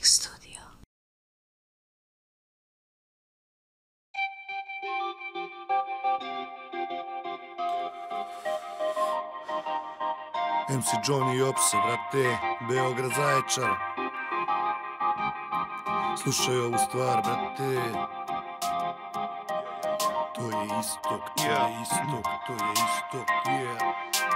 Mix Studio. MC Johnny i Opse, brate, Beograd Zaječar. Slušaj ovu stvar, brate. To je istok, to je istok, to je istok, yeah.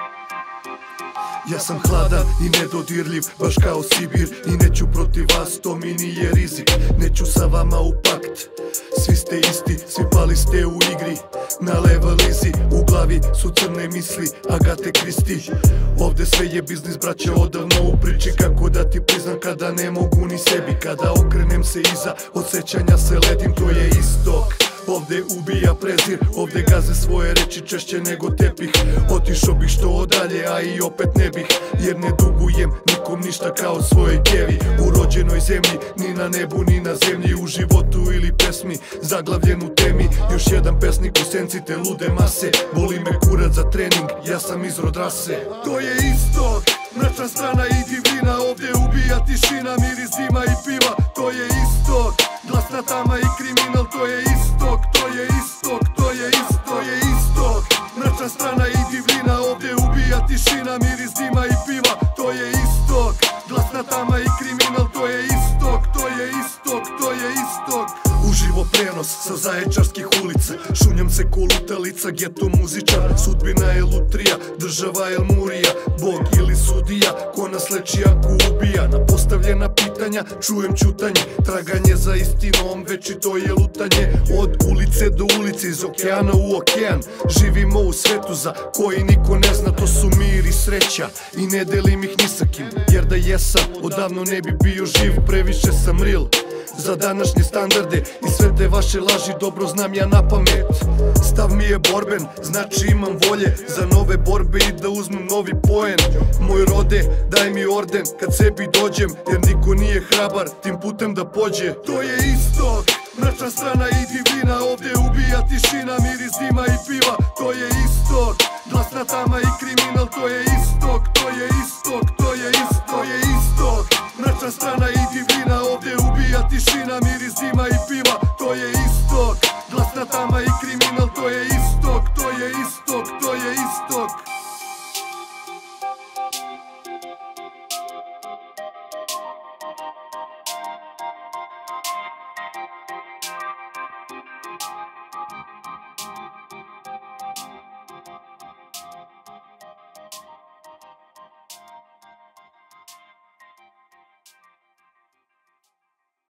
Ja sam hladan i nedodirljiv, baš kao Sibir. I neću protiv vas, to mi nije rizik. Neću sa vama u pakt. Svi ste isti, svi pali ste u igri. Na levelizi, u glavi su crne misli Agate Kristi. Ovde sve je biznis, braće, odavno u priči. Kako da ti priznam kada ne mogu ni sebi. Kada okrenem se iza, od sećanja se ledim. To je istok. Ovde ubija prezir, ovde gaze svoje reči češće nego tepih. Otišao bih što odalje, a i opet ne bih. Jer ne dugujem nikom ništa kao svojoj kevi. U rođenoj zemlji, ni na nebu ni na zemlji. U životu ili pesmi, zaglavljen u temi. Još jedan pesnik u senci te lude mase. Boli me kurac za trening, ja sam izrod rase. To je istok, mračna strana i divljina. Ovdje ubija tišina, miris dima i piva. To je istok, glasna tama i kriminal. To je istok, to je istok, to je istok, to je istok. Mračna strana i divljina. Ovdje ubija tišina, miris dima i piva. To je istok, glasna tama i kriminal. To je istok, to je istok, to je istok. Uživo prenos sa zaječarskih ulica. Šunjam se ko lutalica, geto muzičar. Sudbina je lutrija, država je murija. Bog ili sudija, ko nas leči ako ubija. Na postavljena pitanja čujem ćutanje. Traganje za istinom, već i to je lutanje. Od ulice do ulice, iz okeana u okean. Živimo u svetu za koji niko ne zna. To su mir i sreća i ne delim ih ni sa kim. Jer da jesam, odavno ne bi bio živ. Previše sam real za današnje standarde i sve te vaše laži dobro znam ja na pamet. Stav mi je borben, znači imam volje za nove borbe i da uzmem novi poen. Moj rode, daj mi orden kad sebi dođem, jer niko nije hrabar tim putem da pođe. To je istok, mračna strana i divljina. Ovdje ubija tišina, miris dima i piva. To je istok, glasna tama i kriminal. To je istok, to je istok, to je istok, to je istok. Mračna strana i divljina. Ovdje ubija tišina, miris dima